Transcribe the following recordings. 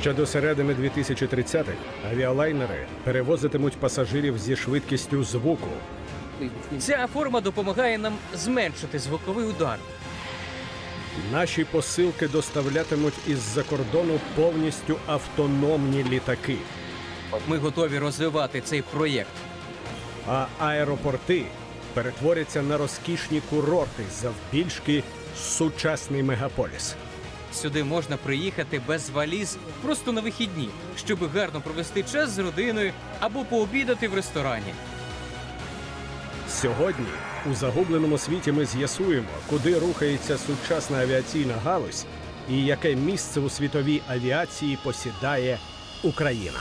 Ще до середини 2030-х авіалайнери перевозитимуть пасажирів зі швидкістю звуку. Ця форма допомагає нам зменшити звуковий удар. Наші посилки доставлятимуть із-за кордону повністю автономні літаки. Ми готові розвивати цей проєкт. А аеропорти перетворяться на розкішні курорти завбільшки сучасний мегаполіс. Сюди можна приїхати без валіз просто на вихідні, щоб гарно провести час з родиною або пообідати в ресторані. Сьогодні у загубленому світі ми з'ясуємо, куди рухається сучасна авіаційна галузь і яке місце у світовій авіації посідає Україна.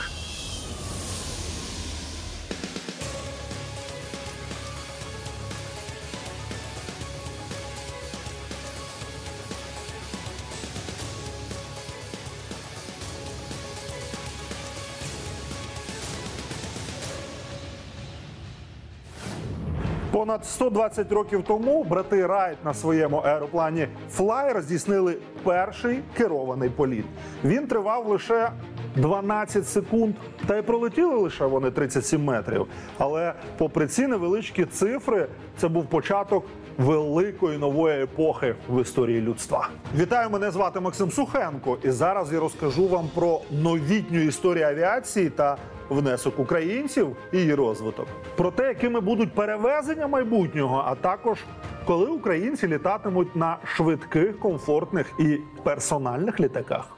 Понад 120 років тому брати Райт на своєму аероплані Flyer здійснили перший керований політ. Він тривав лише 12 секунд, та й пролетіли лише вони 37 метрів. Але попри ці невеличкі цифри, це був початок великої нової епохи в історії людства. Вітаю, мене звати Максим Сухенко, і зараз я розкажу вам про новітню історію авіації та внесок українців і її розвиток. Про те, якими будуть перевезення майбутнього, а також коли українці літатимуть на швидких, комфортних і персональних літаках.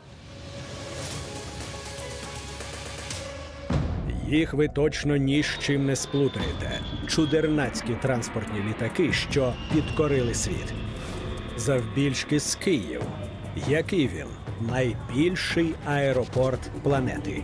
Їх ви точно ні з чим не сплутаєте. Чудернацькі транспортні літаки, що підкорили світ. Завбільшки з Київ. Який він? Найбільший аеропорт планети.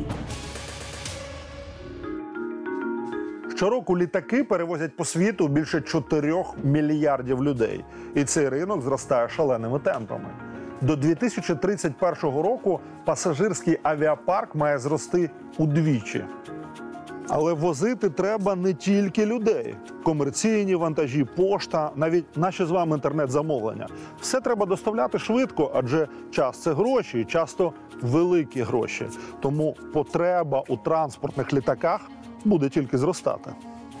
Щороку літаки перевозять по світу більше 4 мільярдів людей. І цей ринок зростає шаленими темпами. До 2031 року пасажирський авіапарк має зрости удвічі. Але возити треба не тільки людей. Комерційні вантажі, пошта, навіть наші з вами інтернет-замовлення. Все треба доставляти швидко, адже час – це гроші, і часто великі гроші. Тому потреба у транспортних літаках буде тільки зростати.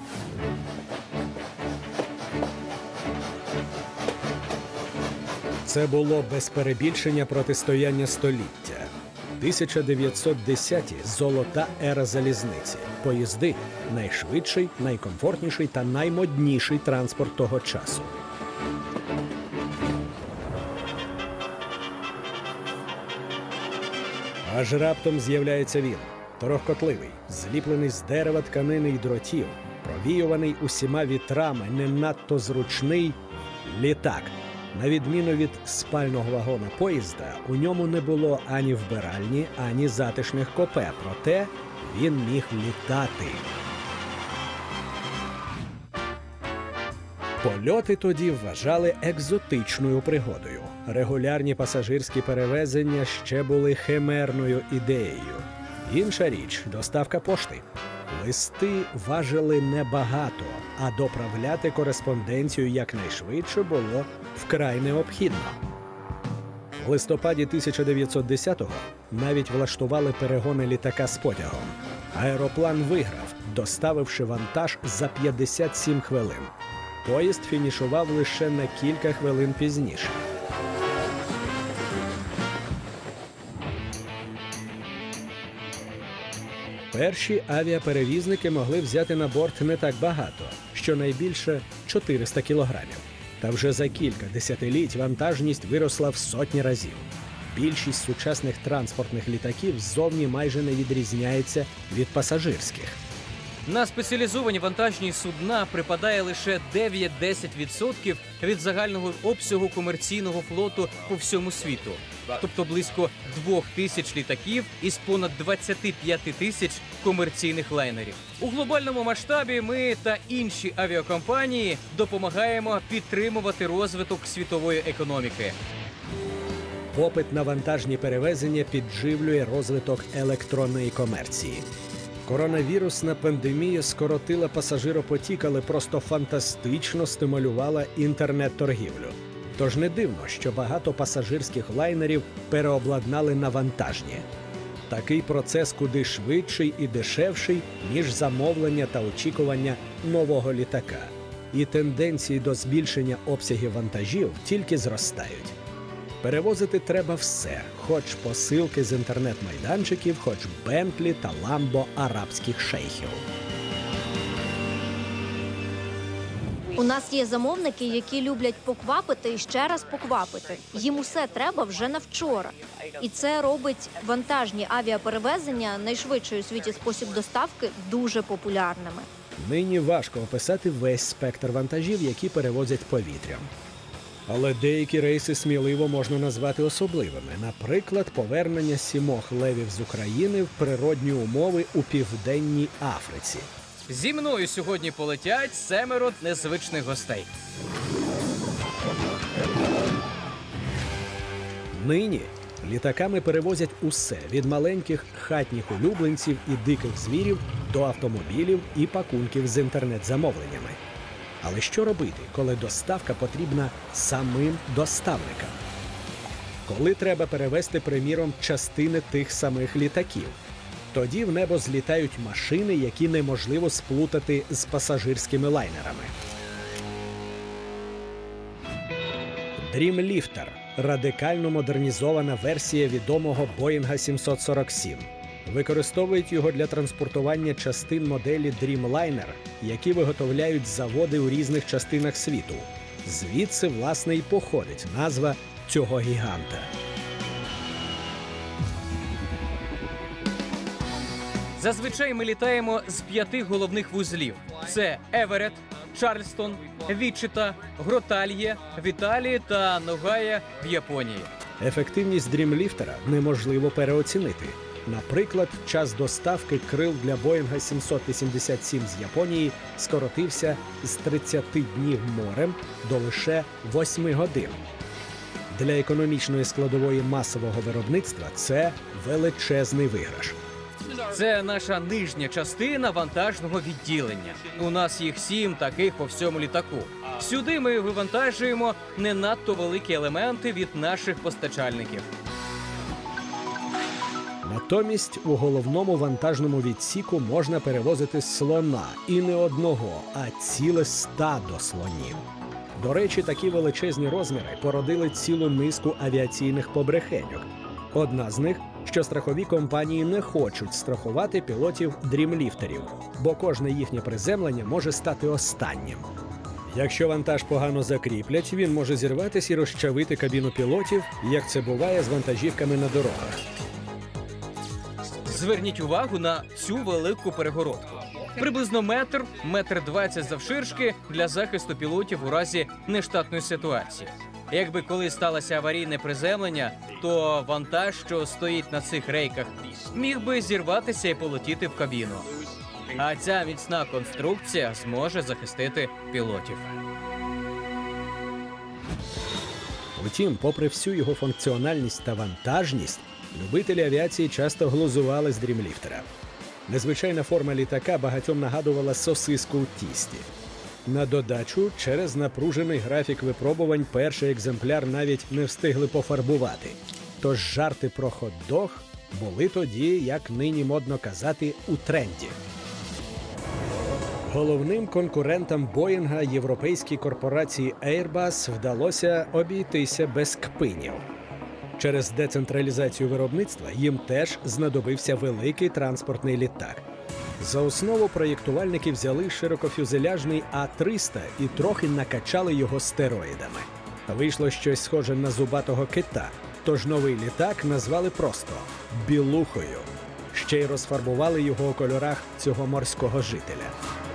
Це було без перебільшення протистояння століття. 1910-ті – золота ера залізниці. Поїзди – найшвидший, найкомфортніший та наймодніший транспорт того часу. Аж раптом з'являється він. Трьохкотливий, зліплений з дерева, тканини й дротів, провіюваний усіма вітрами, не надто зручний літак. На відміну від спального вагона поїзда, у ньому не було ані вбиральні, ані затишних купе, проте він міг літати. Польоти тоді вважали екзотичною пригодою. Регулярні пасажирські перевезення ще були химерною ідеєю. Інша річ – доставка пошти. Листи важили небагато, а доправляти кореспонденцію якнайшвидше було вкрай необхідно. В листопаді 1910-го навіть влаштували перегони літака з потягом. Аероплан виграв, доставивши вантаж за 57 хвилин. Поїзд фінішував лише на кілька хвилин пізніше. Перші авіаперевізники могли взяти на борт не так багато, щонайбільше 400 кілограмів. Та вже за кілька десятиліть вантажність виросла в сотні разів. Більшість сучасних транспортних літаків ззовні майже не відрізняється від пасажирських. На спеціалізовані вантажні судна припадає лише 9-10% від загального обсягу комерційного флоту по всьому світу. Тобто близько 2000 літаків із понад 25 тисяч комерційних лайнерів. У глобальному масштабі ми та інші авіакомпанії допомагаємо підтримувати розвиток світової економіки. Попит на вантажні перевезення підживлює розвиток електронної комерції. Коронавірусна пандемія скоротила пасажиропотік, але просто фантастично стимулювала інтернет-торгівлю. Тож не дивно, що багато пасажирських лайнерів переобладнали на вантажні. Такий процес куди швидший і дешевший, ніж замовлення та очікування нового літака. І тенденції до збільшення обсягів вантажів тільки зростають. Перевозити треба все, хоч посилки з інтернет-майданчиків, хоч Бентлі та Ламбо арабських шейхів. У нас є замовники, які люблять поквапити і ще раз поквапити. Їм усе треба вже на вчора. І це робить вантажні авіаперевезення, найшвидший у світі спосіб доставки, дуже популярними. Нині важко описати весь спектр вантажів, які перевозять повітрям. Але деякі рейси сміливо можна назвати особливими. Наприклад, повернення 7 левів з України в природні умови у Південній Африці. Зі мною сьогодні полетять 7 незвичних гостей. Нині літаками перевозять усе – від маленьких хатніх улюбленців і диких звірів до автомобілів і пакунків з інтернет-замовленнями. Але що робити, коли доставка потрібна самим доставникам? Коли треба перевезти, приміром, частини тих самих літаків? Тоді в небо злітають машини, які неможливо сплутати з пасажирськими лайнерами. Dreamlifter – радикально модернізована версія відомого Боїнга 747. Використовують його для транспортування частин моделі Dreamliner, які виготовляють заводи у різних частинах світу. Звідси, власне, і походить назва цього гіганта. Зазвичай ми літаємо з 5 головних вузлів. Це Еверет, Чарльстон, Вічита, Гротальє в Італії та Ногая в Японії. Ефективність Dreamlifter неможливо переоцінити. Наприклад, час доставки крил для Боїнга 787 з Японії скоротився з 30 днів морем до лише 8 годин. Для економічної складової масового виробництва це величезний виграш. Це наша нижня частина вантажного відділення. У нас їх 7 таких по всьому літаку. Сюди ми вивантажуємо не надто великі елементи від наших постачальників. Натомість у головному вантажному відсіку можна перевозити слона. І не одного, а ціле стадо слонів. До речі, такі величезні розміри породили цілу низку авіаційних побрехеньок. Одна з них, що страхові компанії не хочуть страхувати пілотів дрімліфтерів, бо кожне їхнє приземлення може стати останнім. Якщо вантаж погано закріплять, він може зірватися і розчавити кабіну пілотів, як це буває з вантажівками на дорогах. Зверніть увагу на цю велику перегородку. Приблизно метр, 1,20 м завширшки для захисту пілотів у разі нештатної ситуації. Якби колись сталося аварійне приземлення, то вантаж, що стоїть на цих рейках, міг би зірватися і полетіти в кабіну. А ця міцна конструкція зможе захистити пілотів. Втім, попри всю його функціональність та вантажність, любителі авіації часто глузували з дрімліфтера. Незвичайна форма літака багатьом нагадувала сосиску у тісті. На додачу, через напружений графік випробувань перший екземпляр навіть не встигли пофарбувати. Тож жарти про хот-дог були тоді, як нині модно казати, у тренді. Головним конкурентам Боїнга європейській корпорації Airbus вдалося обійтися без кпинів. Через децентралізацію виробництва їм теж знадобився великий транспортний літак. За основу проєктувальники взяли широкофюзеляжний А-300 і трохи накачали його стероїдами. Вийшло щось схоже на зубатого кита, тож новий літак назвали просто «білухою». Ще й розфарбували його у кольорах цього морського жителя.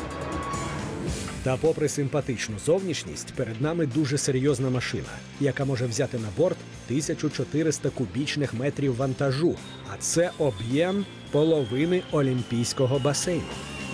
Та попри симпатичну зовнішність, перед нами дуже серйозна машина, яка може взяти на борт 1400 кубічних метрів вантажу, а це об'єм половини Олімпійського басейну.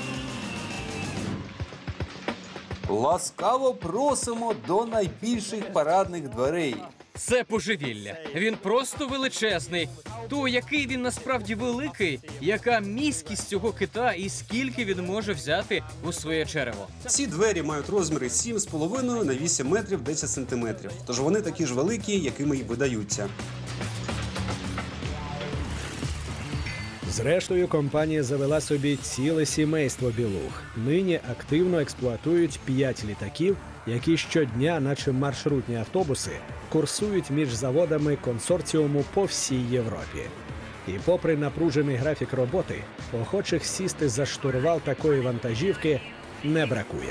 Ласкаво просимо до найбільших парадних дверей. Це божевілля. Він просто величезний. То який він насправді великий, яка міськість цього кита і скільки він може взяти у своє черево. Ці двері мають розміри 7,5 на 8 метрів 10 сантиметрів. Тож вони такі ж великі, якими й видаються. Зрештою, компанія завела собі ціле сімейство білух. Нині активно експлуатують 5 літаків, які щодня, наче маршрутні автобуси, курсують між заводами консорціуму по всій Європі. І попри напружений графік роботи, охочих сісти за штурвал такої вантажівки не бракує.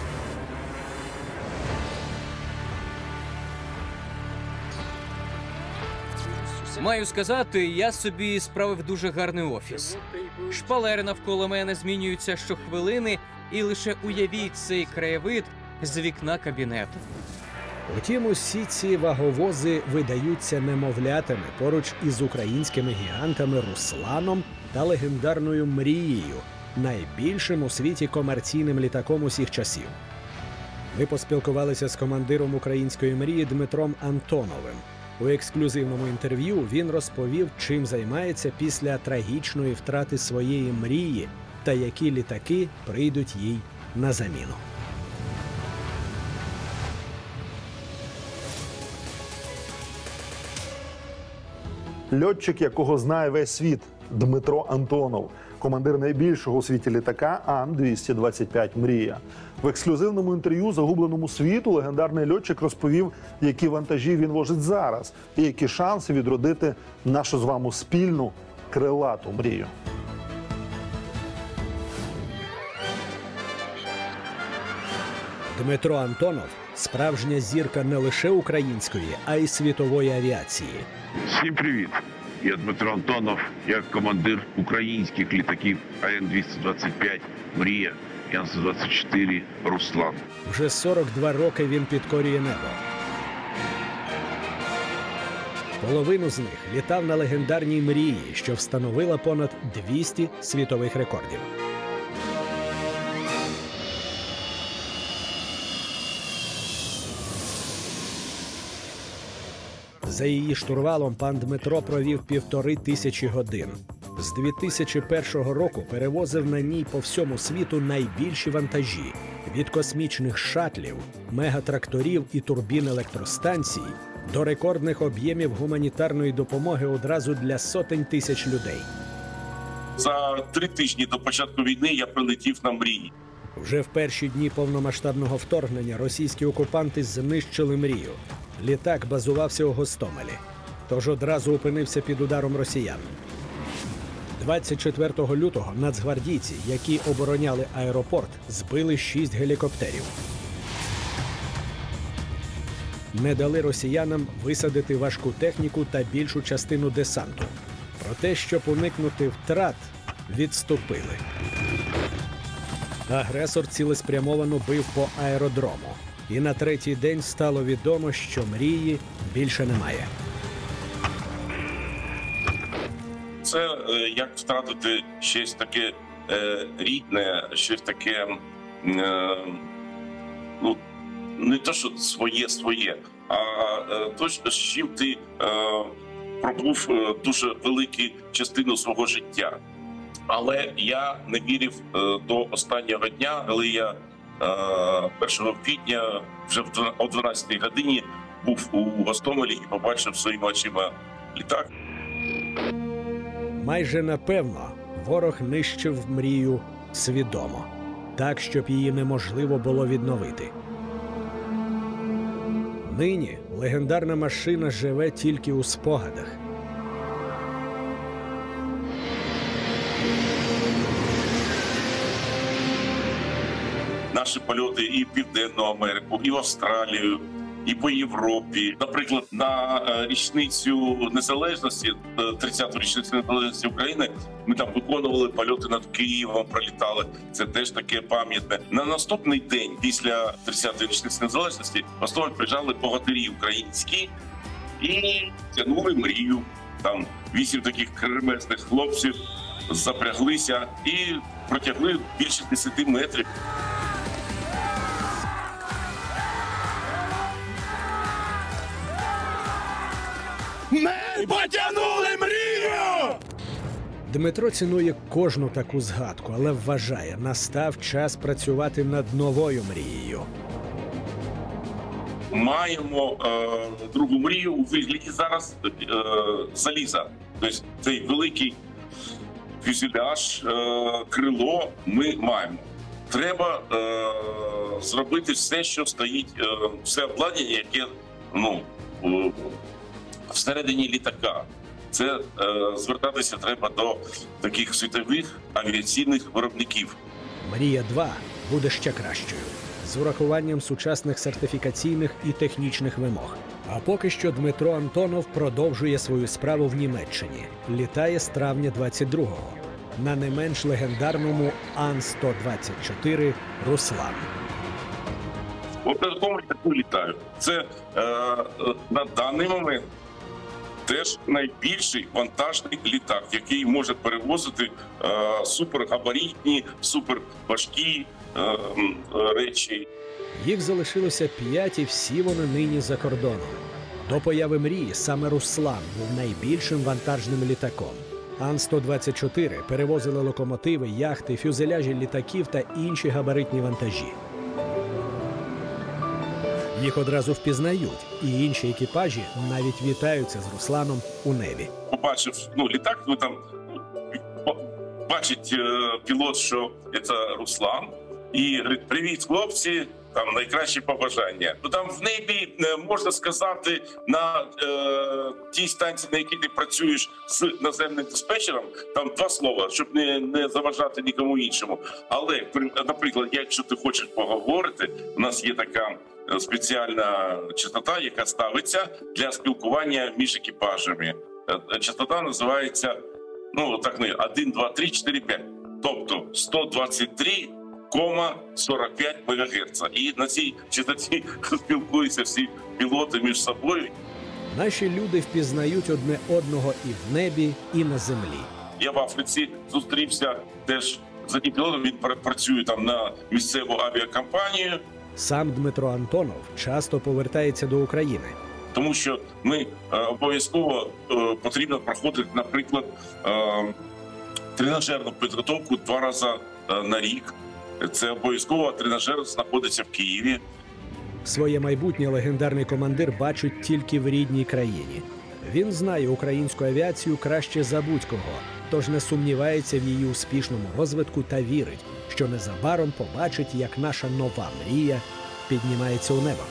Маю сказати, я собі справив дуже гарний офіс. Шпалери навколо мене змінюються щохвилини, і лише уявіть цей краєвид з вікна кабінету. Утім, усі ці ваговози видаються немовлятами поруч із українськими гігантами «Русланом» та легендарною «Мрією», найбільшим у світі комерційним літаком усіх часів. Ми поспілкувалися з командиром української «Мрії» Дмитром Антоновим. У ексклюзивному інтерв'ю він розповів, чим займається після трагічної втрати своєї мрії та які літаки прийдуть їй на заміну. Льотчик, якого знає весь світ, Дмитро Антонов, командир найбільшого у світі літака Ан-225 «Мрія». В ексклюзивному інтерв'ю загубленому світу легендарний льотчик розповів, які вантажі він возить зараз і які шанси відродити нашу з вами спільну крилату мрію. Дмитро Антонов – справжня зірка не лише української, а й світової авіації. Всім привіт! Я Дмитро Антонов, я командир українських літаків АН-225 «Мрія» і Ан-124 «Руслан». Вже 42 роки він підкорює небо. Половину з них літав на легендарній «Мрії», що встановила понад 200 світових рекордів. За її штурвалом пан Дмитро провів 1500 годин. З 2001 року перевозив на ній по всьому світу найбільші вантажі – від космічних шатлів, мегатракторів і турбін електростанцій до рекордних об'ємів гуманітарної допомоги одразу для сотень тисяч людей. За 3 тижні до початку війни я прилетів на «Мрії». Вже в перші дні повномасштабного вторгнення російські окупанти знищили «Мрію». Літак базувався у Гостомелі, тож одразу опинився під ударом росіян. 24 лютого нацгвардійці, які обороняли аеропорт, збили 6 гелікоптерів. Не дали росіянам висадити важку техніку та більшу частину десанту. Проте, щоб уникнути втрат, відступили. Агресор цілеспрямовано бив по аеродрому. І на третій день стало відомо, що «Мрії» більше немає. Це як втратити щось таке рідне, щось таке, ну, не те, що своє, а те, з чим ти пробув дуже велику частину свого життя. Але я не вірив до останнього дня, коли я 1 квітня вже о 12-й годині був у Гостомелі і побачив своїми очима літак. Майже напевно ворог нищив «Мрію» свідомо, так, щоб її неможливо було відновити. Нині легендарна машина живе тільки у спогадах. Наші польоти і в Південну Америку, і в Австралію, і по Європі. Наприклад, на річницю незалежності, 30-ту річницю незалежності України, ми там виконували польоти над Києвом, пролітали. Це теж таке пам'ятне. На наступний день, після 30-ї річниці незалежності, в Гостомель приїжджали богатирі українські і тягнули «Мрію». Там 8 таких кремезних хлопців запряглися і протягли більше 10 метрів. Ми потягнули «Мрію»! Дмитро цінує кожну таку згадку, але вважає, настав час працювати над новою «Мрією». Маємо другу «Мрію» у вигляді зараз заліза. Тобто цей великий фюзеляж, крило ми маємо. Треба зробити все, що стоїть, все обладнання, яке всередині літака. Це звертатися треба до таких світових авіаційних виробників. «Мрія-2» буде ще кращою, з урахуванням сучасних сертифікаційних і технічних вимог. А поки що Дмитро Антонов продовжує свою справу в Німеччині. Літає з травня 22-го на не менш легендарному Ан-124 «Руслан». От на такому літаку літаю. Це на даний момент теж найбільший вантажний літак, який може перевозити супергабаритні, суперважкі речі. Їх залишилося 5 і всі вони нині за кордоном. До появи «Мрії» саме «Руслан» був найбільшим вантажним літаком. Ан-124 перевозили локомотиви, яхти, фюзеляжі літаків та інші габаритні вантажі. Їх одразу впізнають, і інші екіпажі навіть вітаються з «Русланом» у небі. Побачив літак, там бачить пілот, що це «Руслан», і говорить: «Привіт, хлопці, там найкращі побажання». Там в небі, можна сказати, на тій станції, на якій ти працюєш з наземним диспетчером, там 2 слова, щоб не заважати нікому іншому. Але, наприклад, якщо ти хочеш поговорити, у нас є така спеціальна частота, яка ставиться для спілкування між екіпажами. Частота називається 1, 2, 3, 4, 5. Тобто 123,45 МГц. І на цій частоті спілкуються всі пілоти між собою. Наші люди впізнають одне одного і в небі, і на землі. Я в Африці зустрівся теж з одним пілотом, він працює там на місцеву авіакомпанію. Сам Дмитро Антонов часто повертається до України. Тому що ми обов'язково потрібно проходити, наприклад, тренажерну підготовку 2 рази на рік. Це обов'язково тренажер знаходиться в Києві. Своє майбутнє легендарний командир бачить тільки в рідній країні. Він знає українську авіацію краще за будь-кого, тож не сумнівається в її успішному розвитку та вірить, що незабаром побачить, як наша нова мрія піднімається у небо.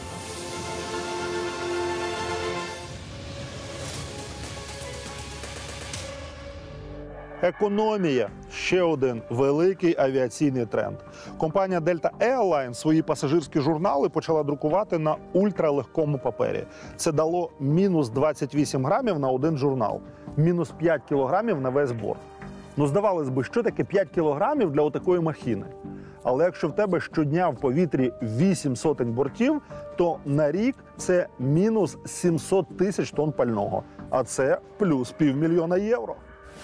Економія – ще один великий авіаційний тренд. Компанія Delta Airlines свої пасажирські журнали почала друкувати на ультралегкому папері. Це дало мінус 28 грамів на один журнал, мінус 5 кілограмів на весь борт. Здавалось би, що таке 5 кілограмів для отакої махіни? Але якщо в тебе щодня в повітрі 8 сотень бортів, то на рік це мінус 700 тисяч тонн пального. А це плюс $500 000 євро.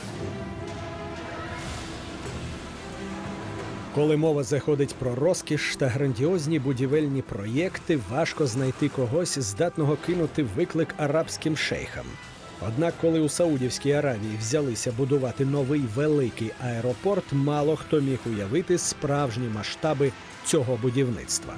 Коли мова заходить про розкіш та грандіозні будівельні проєкти, важко знайти когось, здатного кинути виклик арабським шейхам. Однак, коли у Саудівській Аравії взялися будувати новий великий аеропорт, мало хто міг уявити справжні масштаби цього будівництва.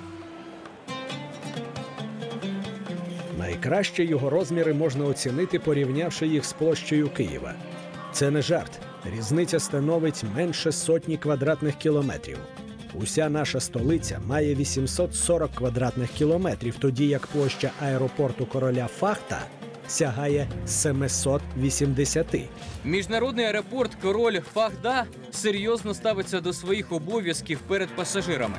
Найкраще його розміри можна оцінити, порівнявши їх з площею Києва. Це не жарт. Різниця становить менше 100 квадратних кілометрів. Уся наша столиця має 840 квадратних кілометрів, тоді як площа аеропорту короля Фахта сягає 780. Міжнародний аеропорт «Король Фахда» серйозно ставиться до своїх обов'язків перед пасажирами.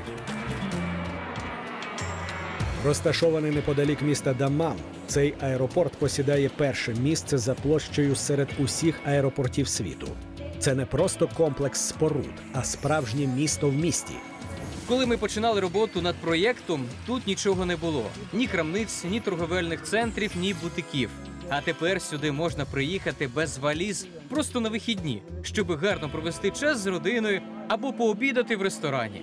Розташований неподалік міста Даммам, цей аеропорт посідає перше місце за площею серед усіх аеропортів світу. Це не просто комплекс споруд, а справжнє місто в місті. Коли ми починали роботу над проєктом, тут нічого не було. Ні крамниць, ні торговельних центрів, ні бутиків. А тепер сюди можна приїхати без валіз, просто на вихідні, щоб гарно провести час з родиною або пообідати в ресторані.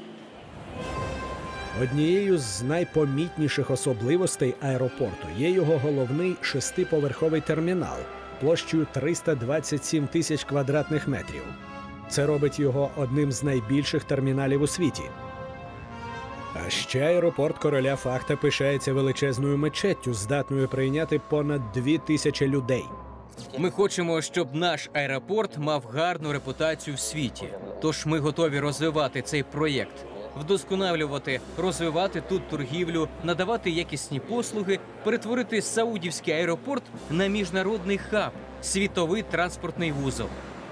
Однією з найпомітніших особливостей аеропорту є його головний 6-поверховий термінал площею 327 тисяч квадратних метрів. Це робить його одним з найбільших терміналів у світі. А ще аеропорт короля Фахта пишається величезною мечеттю, здатною прийняти понад 2000 людей. Ми хочемо, щоб наш аеропорт мав гарну репутацію в світі. Тож ми готові розвивати цей проєкт, вдосконалювати, розвивати тут торгівлю, надавати якісні послуги, перетворити саудівський аеропорт на міжнародний хаб, світовий транспортний вузол.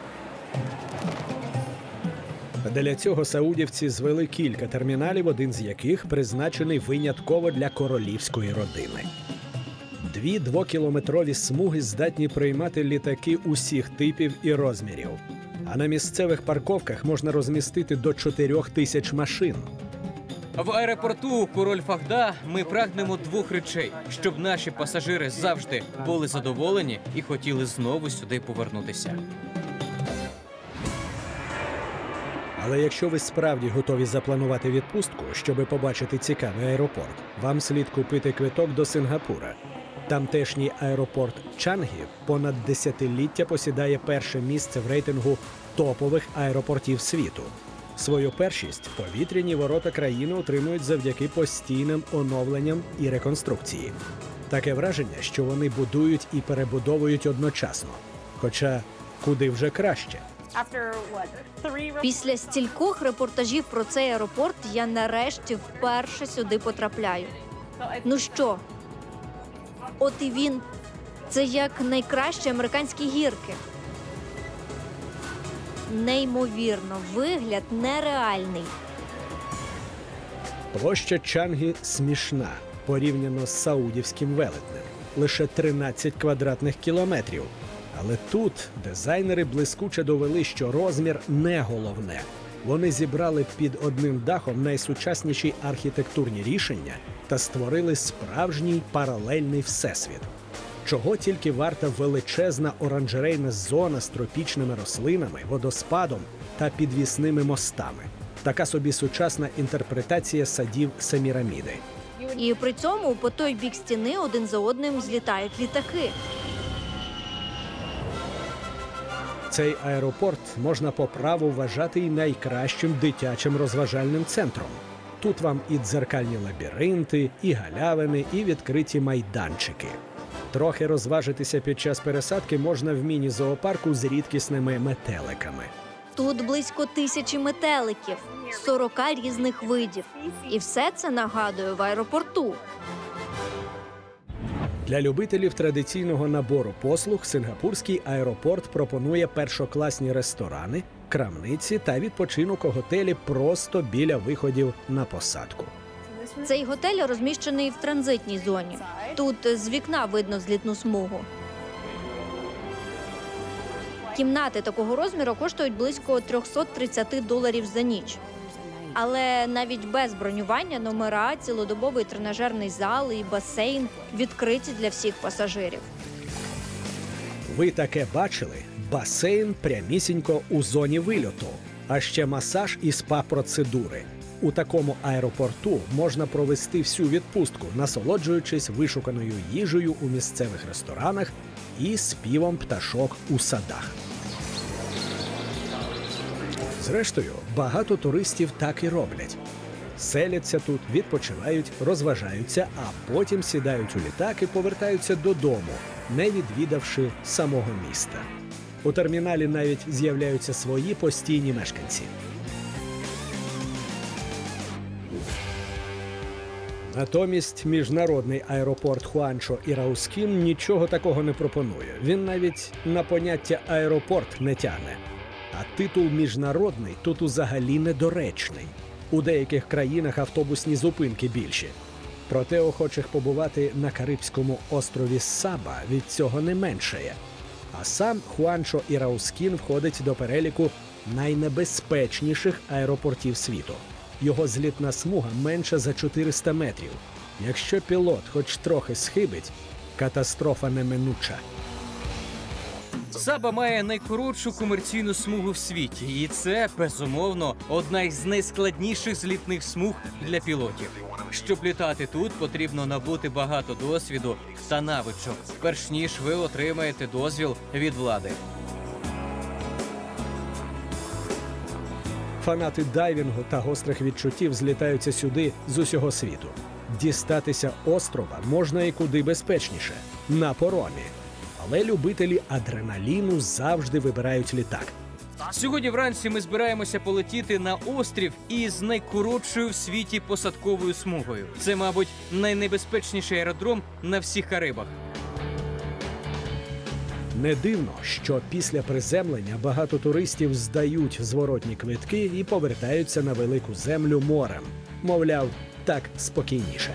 Для цього саудівці звели кілька терміналів, один з яких призначений винятково для королівської родини. 2 двокілометрові смуги здатні приймати літаки усіх типів і розмірів. А на місцевих парковках можна розмістити до 4000 машин. В аеропорту «Король Фахда» ми прагнемо 2 речей – щоб наші пасажири завжди були задоволені і хотіли знову сюди повернутися. Але якщо ви справді готові запланувати відпустку, щоби побачити цікавий аеропорт, вам слід купити квиток до Сингапура. Тамтешній аеропорт Чангі понад десятиліття посідає перше місце в рейтингу топових аеропортів світу. Свою першість повітряні ворота країни отримують завдяки постійним оновленням і реконструкції. Таке враження, що вони будують і перебудовують одночасно. Хоча куди вже краще. Після стількох репортажів про цей аеропорт я нарешті вперше сюди потрапляю. Ну що? От і він. Це як найкращі американські гірки. Неймовірно, вигляд нереальний. Площа Чангі смішна, порівняно з саудівським велетнем. Лише 13 квадратних кілометрів. Але тут дизайнери блискуче довели, що розмір не головне. Вони зібрали під одним дахом найсучасніші архітектурні рішення та створили справжній паралельний всесвіт. Чого тільки варта величезна оранжерейна зона з тропічними рослинами, водоспадом та підвісними мостами. Така собі сучасна інтерпретація садів Семіраміди. І при цьому по той бік стіни один за одним злітають літаки. Цей аеропорт можна по праву вважати й найкращим дитячим розважальним центром. Тут вам і дзеркальні лабіринти, і галявини, і відкриті майданчики. Трохи розважитися під час пересадки можна в міні-зоопарку з рідкісними метеликами. Тут близько 1000 метеликів, 40 різних видів. І все це, нагадую, в аеропорту. Для любителів традиційного набору послуг сингапурський аеропорт пропонує першокласні ресторани, крамниці та відпочинок у готелі просто біля виходів на посадку. Цей готель розміщений в транзитній зоні. Тут з вікна видно злітну смугу. Кімнати такого розміру коштують близько $330 за ніч. Але навіть без бронювання номера, цілодобовий тренажерний зал і басейн відкриті для всіх пасажирів. Ви таке бачили? Басейн прямісінько у зоні вильоту, а ще масаж і спа-процедури. У такому аеропорту можна провести всю відпустку, насолоджуючись вишуканою їжею у місцевих ресторанах і співом пташок у садах. Зрештою, багато туристів так і роблять. Селяться тут, відпочивають, розважаються, а потім сідають у літак і повертаються додому, не відвідавши самого міста. У терміналі навіть з'являються свої постійні мешканці. Натомість міжнародний аеропорт Хуанчо і Раускін нічого такого не пропонує. Він навіть на поняття «аеропорт» не тягне. А титул «міжнародний» тут взагалі недоречний. У деяких країнах автобусні зупинки більші. Проте охочих побувати на Карибському острові Саба від цього не меншає. А сам Хуанчо і Раускін входить до переліку найнебезпечніших аеропортів світу. Його злітна смуга менша за 400 метрів. Якщо пілот хоч трохи схибить, катастрофа неминуча. Саба має найкоротшу комерційну смугу в світі. І це, безумовно, одна із найскладніших злітних смуг для пілотів. Щоб літати тут, потрібно набути багато досвіду та навичок, перш ніж ви отримаєте дозвіл від влади. Фанати дайвінгу та гострих відчуттів злітаються сюди з усього світу. Дістатися острова можна і куди безпечніше – на поромі. Але любителі адреналіну завжди вибирають літак. Сьогодні вранці ми збираємося полетіти на острів із найкоротшою в світі посадковою смугою. Це, мабуть, найнебезпечніший аеродром на всіх Карибах. Не дивно, що після приземлення багато туристів здають зворотні квитки і повертаються на велику землю морем. Мовляв, так спокійніше.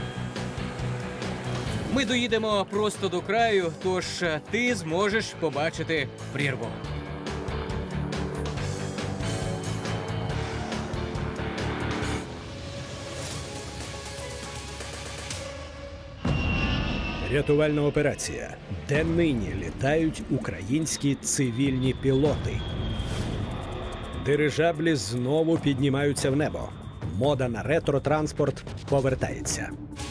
Ми доїдемо просто до краю, тож ти зможеш побачити прірву. Рятувальна операція, де нині літають українські цивільні пілоти. Дирижаблі знову піднімаються в небо. Мода на ретро-транспорт повертається.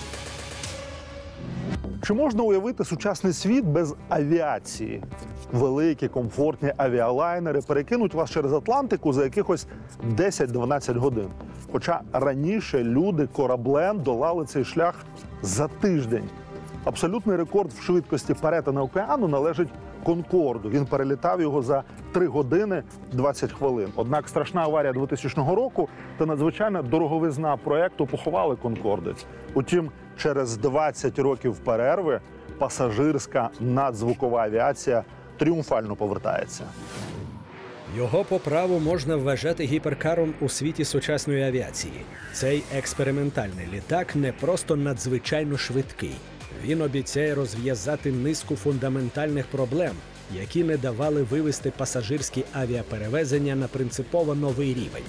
Чи можна уявити сучасний світ без авіації? Великі, комфортні авіалайнери перекинуть вас через Атлантику за якихось 10-12 годин. Хоча раніше люди кораблем долали цей шлях за тиждень. Абсолютний рекорд в швидкості перетину океану належить «Конкорду». Він перелітав його за 3 години 20 хвилин. Однак страшна аварія 2000 року та надзвичайна дороговизна проєкту поховали «Конкорди». Утім, через 20 років перерви пасажирська надзвукова авіація тріумфально повертається. Його по праву можна вважати гіперкаром у світі сучасної авіації. Цей експериментальний літак не просто надзвичайно швидкий. Він обіцяє розв'язати низку фундаментальних проблем, які не давали вивести пасажирські авіаперевезення на принципово новий рівень.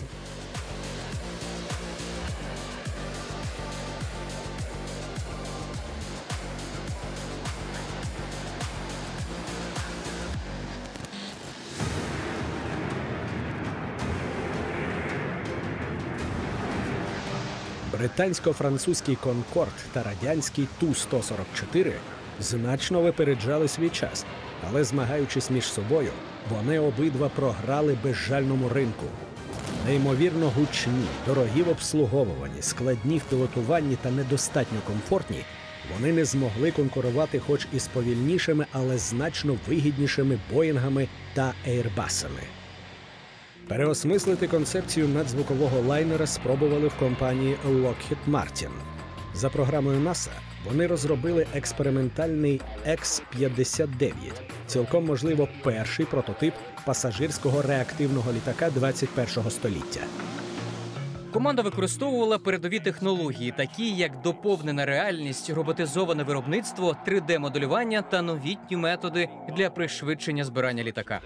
Британсько-французький «Конкорд» та радянський Ту-144 значно випереджали свій час, але змагаючись між собою, вони обидва програли безжальному ринку. Неймовірно гучні, дорогі в обслуговуванні, складні в пілотуванні та недостатньо комфортні, вони не змогли конкурувати хоч із повільнішими, але значно вигіднішими «Боїнгами» та «Ейрбасами». Переосмислити концепцію надзвукового лайнера спробували в компанії Lockheed Martin. За програмою НАСА вони розробили експериментальний X-59, цілком можливо перший прототип пасажирського реактивного літака 21-го століття. Команда використовувала передові технології, такі як доповнена реальність, роботизоване виробництво, 3D-моделювання та новітні методи для пришвидшення збирання літака.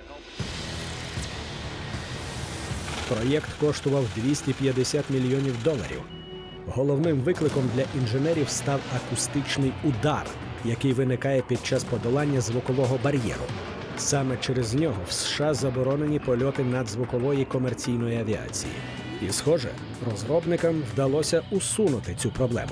Проєкт коштував $250 мільйонів. Головним викликом для інженерів став акустичний удар, який виникає під час подолання звукового бар'єру. Саме через нього в США заборонені польоти надзвукової комерційної авіації. І, схоже, розробникам вдалося усунути цю проблему.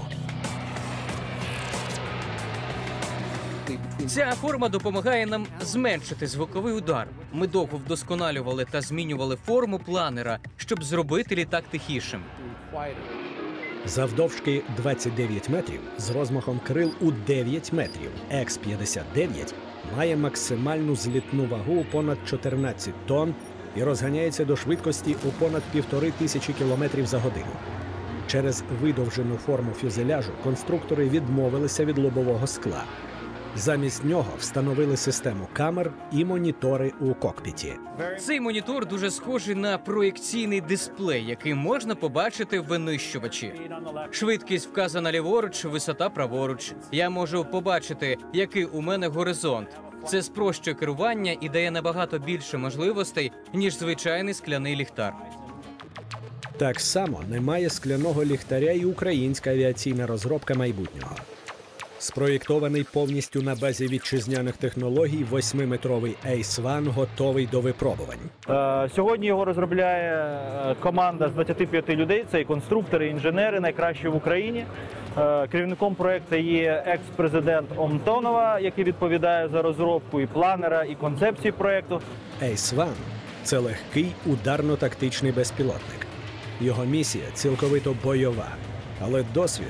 Ця форма допомагає нам зменшити звуковий удар. Ми довго вдосконалювали та змінювали форму планера, щоб зробити літак тихішим. Завдовжки 29 метрів, з розмахом крил у 9 метрів, X-59 має максимальну злітну вагу у понад 14 тонн і розганяється до швидкості у понад 1500 км за годину. Через видовжену форму фюзеляжу конструктори відмовилися від лобового скла. Замість нього встановили систему камер і монітори у кокпіті. Цей монітор дуже схожий на проєкційний дисплей, який можна побачити в винищувачі. Швидкість вказана ліворуч, висота праворуч. Я можу побачити, який у мене горизонт. Це спрощує керування і дає набагато більше можливостей, ніж звичайний скляний ліхтар. Так само немає скляного ліхтаря і українська авіаційна розробка майбутнього. Спроєктований повністю на базі вітчизняних технологій, 8-метровий Ace-1 готовий до випробувань. Сьогодні його розробляє команда з 25 людей. Це і конструктори, і інженери, найкращі в Україні. Керівником проєкту є екс-президент Омтонова, який відповідає за розробку і планера, і концепції проєкту. Ace-1 – це легкий ударно-тактичний безпілотник. Його місія цілковито бойова, але досвід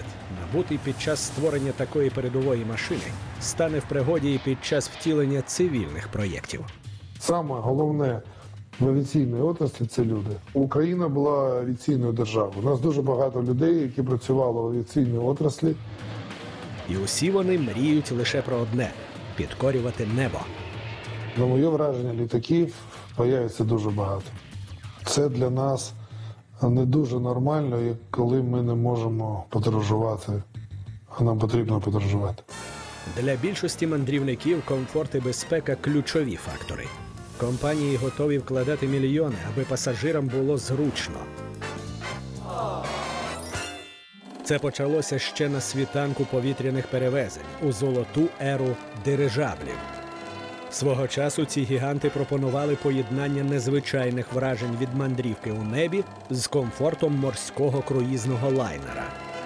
набутий під час створення такої передової машини, стане в пригоді і під час втілення цивільних проєктів. Саме головне в авіаційній отраслі – це люди. Україна була авіаційною державою. У нас дуже багато людей, які працювали в авіаційній отраслі. І усі вони мріють лише про одне – підкорювати небо. На моє враження, літаків появиться дуже багато. Це для нас не дуже нормально, коли ми не можемо подорожувати, а нам потрібно подорожувати. Для більшості мандрівників комфорт і безпека – ключові фактори. Компанії готові вкладати мільйони, аби пасажирам було зручно. Це почалося ще на світанку повітряних перевезень, у золоту еру дирижаблів. Свого часу ці гіганти пропонували поєднання незвичайних вражень від мандрівки у небі з комфортом морського круїзного лайнера.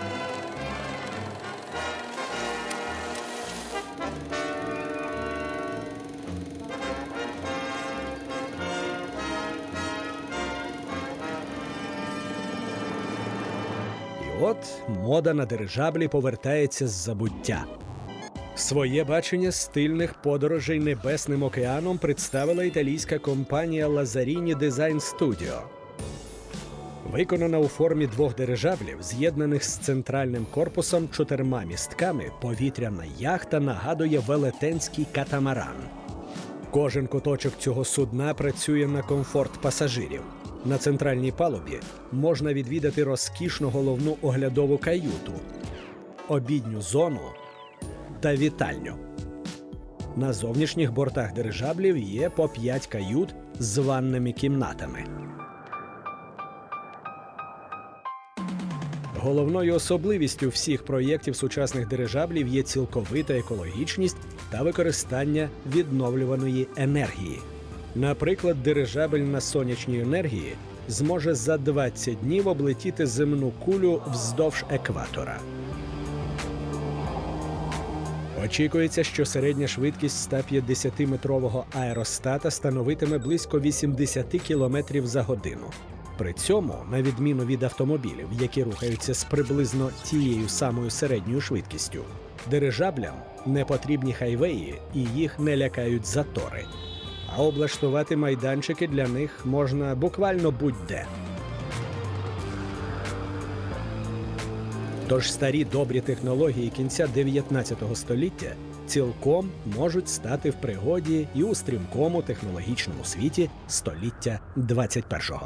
І от мода на дирижаблі повертається з забуття. Своє бачення стильних подорожей Небесним океаном представила італійська компанія Lazzarini Design Studio. Виконана у формі двох дирижаблів, з'єднаних з центральним корпусом 4 містками, повітряна яхта нагадує велетенський катамаран. Кожен куточок цього судна працює на комфорт пасажирів. На центральній палубі можна відвідати розкішну головну оглядову каюту, обідню зону та вітальню. На зовнішніх бортах дирижаблів є по 5 кают з ванними кімнатами. Головною особливістю всіх проєктів сучасних дирижаблів є цілковита екологічність та використання відновлюваної енергії. Наприклад, дирижабль на сонячній енергії зможе за 20 днів облетіти земну кулю вздовж екватора. Очікується, що середня швидкість 150-метрового аеростата становитиме близько 80 км за годину. При цьому, на відміну від автомобілів, які рухаються з приблизно тією самою середньою швидкістю, дирижаблям не потрібні хайвеї і їх не лякають затори. А облаштувати майданчики для них можна буквально будь-де. Тож старі добрі технології кінця 19 століття цілком можуть стати в пригоді і у стрімкому технологічному світі століття 21-го.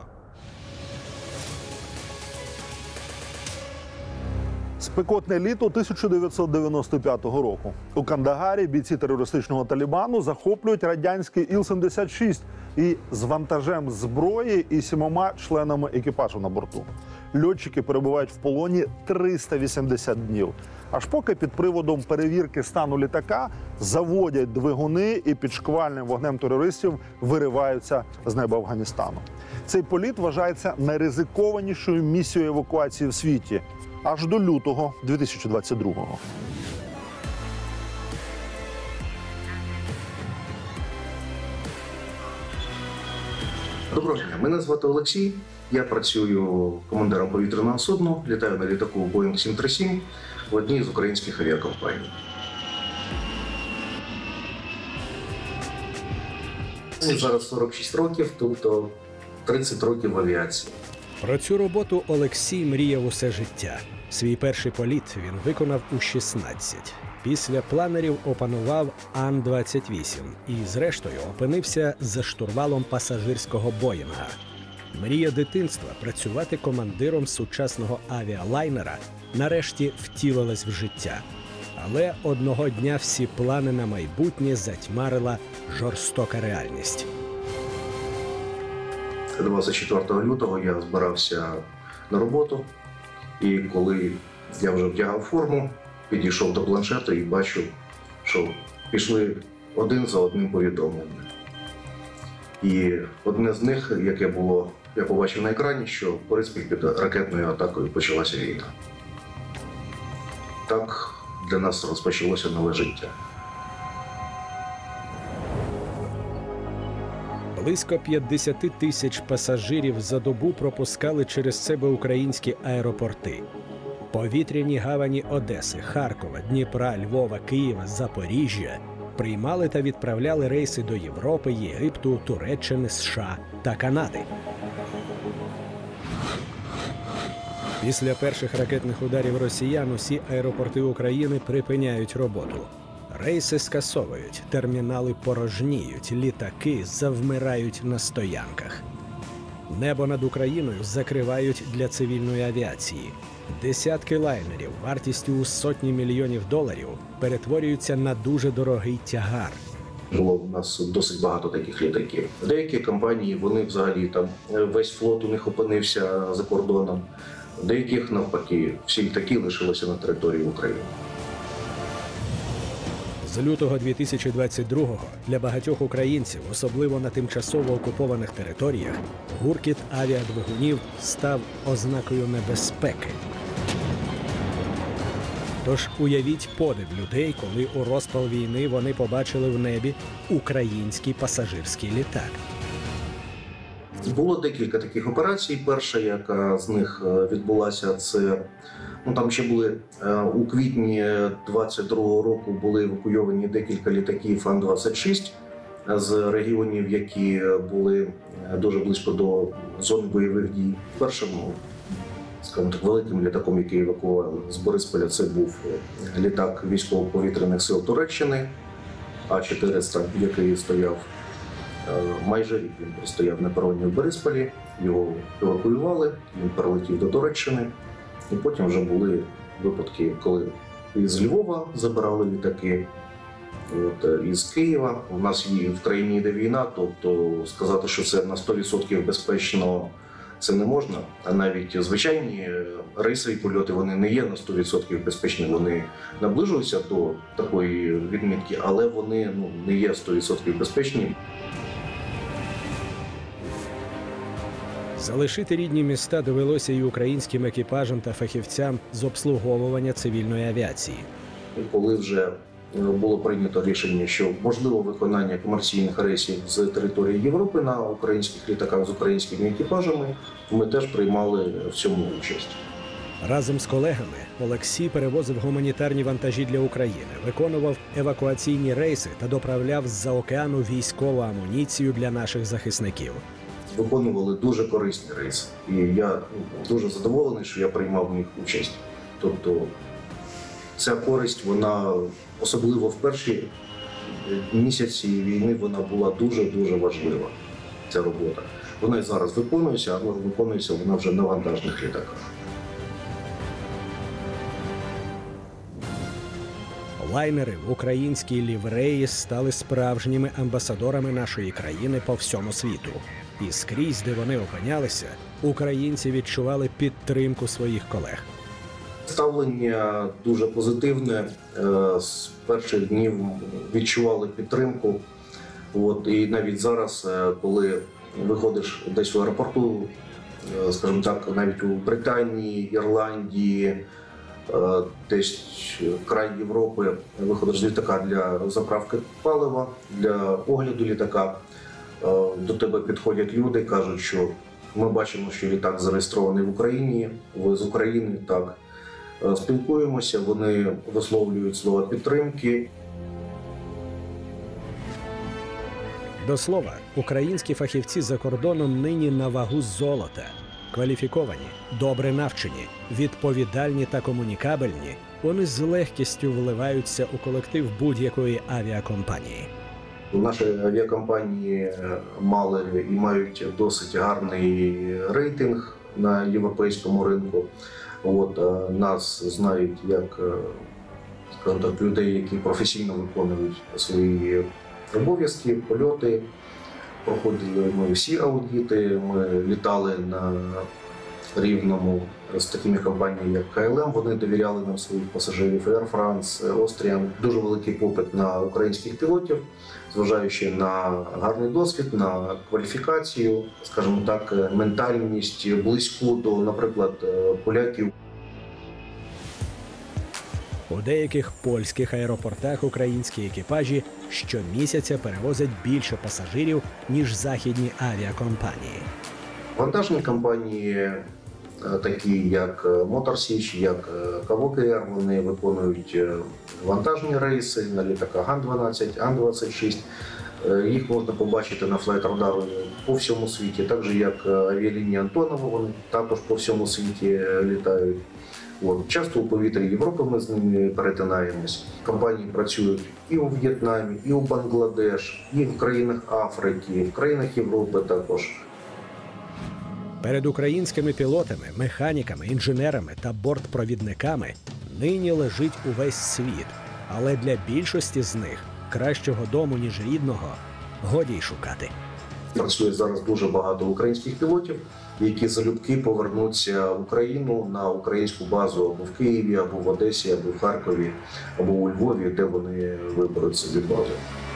Спекотне літо 1995 року. У Кандагарі бійці терористичного Талібану захоплюють радянський Іл-76 і з вантажем зброї і 7 членами екіпажу на борту. Льотчики перебувають в полоні 380 днів. Аж поки під приводом перевірки стану літака заводять двигуни і під шквальним вогнем терористів вириваються з неба Афганістану. Цей політ вважається найризикованішою місією евакуації в світі. Аж до лютого 2022-го. Доброго дня, мене звати Олексій. Я працюю командиром повітряного судна, літаю на літаку Boeing 737 в одній з українських авіакомпаній. Мені зараз 46 років, тобто 30 років в авіації. Про цю роботу Олексій мріяв усе життя. Свій перший політ він виконав у 16. Після планерів опанував Ан-28 і, зрештою, опинився за штурвалом пасажирського Боїнга. Мрія дитинства працювати командиром сучасного авіалайнера нарешті втілилась в життя. Але одного дня всі плани на майбутнє затьмарила жорстока реальність. 24 лютого я збирався на роботу, і коли я вже вдягав форму, підійшов до планшету і бачу, що пішли один за одним повідомлення. І одне з них, яке було, я побачив на екрані, що Бориспіль під ракетною атакою почалася війна. Так для нас розпочалося нове життя. Близько 50 тисяч пасажирів за добу пропускали через себе українські аеропорти. Повітряні гавані Одеси, Харкова, Дніпра, Львова, Києва, Запоріжжя приймали та відправляли рейси до Європи, Єгипту, Туреччини, США та Канади. Після перших ракетних ударів росіян усі аеропорти України припиняють роботу. Рейси скасовують, термінали порожніють, літаки завмирають на стоянках. Небо над Україною закривають для цивільної авіації. Десятки лайнерів вартістю у сотні мільйонів доларів перетворюються на дуже дорогий тягар. Було у нас досить багато таких літаків. Деякі компанії, вони взагалі там весь флот у них опинився за кордоном. Деяких навпаки, всі літаки лишилися на території України. З лютого 2022-го для багатьох українців, особливо на тимчасово окупованих територіях, гуркіт авіадвигунів став ознакою небезпеки. Тож уявіть подив людей, коли у розпал війни вони побачили в небі український пасажирський літак. Було декілька таких операцій. Перша, яка з них відбулася, це там ще були у квітні 22-го року були евакуйовані декілька літаків Ан-26 з регіонів, які були дуже близько до зони бойових дій. Першим, скажімо так, великим літаком, який евакуювали з Борисполя, це був літак військово-повітряних сил Туреччини А-400, який стояв майже рік. Він простояв на пероні в Борисполі, його евакуювали, він перелетів до Туреччини. І потім вже були випадки, коли із Львова забирали літаки, із Києва. У нас в країні йде війна, тобто сказати, що це на 100% безпечно, це не можна. А навіть звичайні рейсові польоти, вони не є на 100% безпечні, вони наближуються до такої відмітки, але вони не є 100% безпечні. Залишити рідні міста довелося і українським екіпажам та фахівцям з обслуговування цивільної авіації. Коли вже було прийнято рішення, що можливо виконання комерційних рейсів з території Європи на українських літаках з українськими екіпажами, ми теж приймали в цьому участь. Разом з колегами Олексій перевозив гуманітарні вантажі для України, виконував евакуаційні рейси та доправляв з-за океану військову амуніцію для наших захисників. Виконували дуже корисні рейси. І я дуже задоволений, що я приймав в них участь. Тобто ця користь, вона, особливо в перші місяці війни, вона була дуже-дуже важлива, ця робота. Вона і зараз виконується, але виконується вона вже на вантажних літаках. Лайнери в українській лівреї стали справжніми амбасадорами нашої країни по всьому світу. І скрізь, де вони опинялися, українці відчували підтримку своїх колег. Ставлення дуже позитивне. З перших днів відчували підтримку. І навіть зараз, коли виходиш десь в аеропорту, скажімо так, навіть у Британії, Ірландії, десь край Європи, виходиш з літака для заправки палива, для огляду літака, до тебе підходять люди і кажуть, що ми бачимо, що літак зареєстрований в Україні, ви з України, так. Спілкуємося, вони висловлюють слова підтримки. До слова, українські фахівці за кордоном нині на вагу золота. Кваліфіковані, добре навчені, відповідальні та комунікабельні, вони з легкістю вливаються у колектив будь-якої авіакомпанії. Наші авіакомпанії мали і мають досить гарний рейтинг на європейському ринку. Нас знають як, скажімо так, людей, які професійно виконують свої обов'язки, польоти. Проходили ми всі аудити, ми літали на рівному з такими компаніями, як КЛМ. Вони довіряли нам своїх пасажирів, Air France, Austrian. Дуже великий попит на українських пілотів, зважаючи на гарний досвід, на кваліфікацію, скажімо так, ментальність близьку до, наприклад, поляків. У деяких польських аеропортах українські екіпажі щомісяця перевозять більше пасажирів, ніж західні авіакомпанії. Вантажні компанії такі як Моторсіч, як КВКР. Вони виконують вантажні рейси на літаках Ан-12, Ан-26. Їх можна побачити на флайт-радарі по всьому світі, так же як авіалінії Антонова, вони також по всьому світі літають. Часто у повітрі Європи ми з ними перетинаємось. Компанії працюють і у В'єтнамі, і у Бангладеш, і в країнах Африки, і в країнах Європи також. Перед українськими пілотами, механіками, інженерами та бортпровідниками нині лежить увесь світ. Але для більшості з них кращого дому, ніж рідного, годі й шукати. Працює зараз дуже багато українських пілотів, які залюбки повернуться в Україну на українську базу або в Києві, або в Одесі, або в Харкові, або у Львові, де вони виберуть собі базу.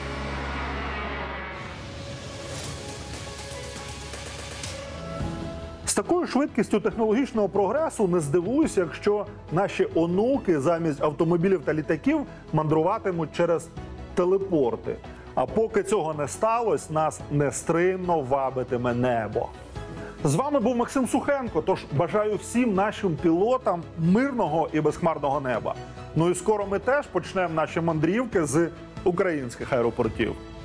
З такою швидкістю технологічного прогресу не здивуюся, якщо наші онуки замість автомобілів та літаків мандруватимуть через телепорти. А поки цього не сталося, нас нестримно вабитиме небо. З вами був Максим Сухенко, тож бажаю всім нашим пілотам мирного і безхмарного неба. Ну і скоро ми теж почнемо наші мандрівки з українських аеропортів.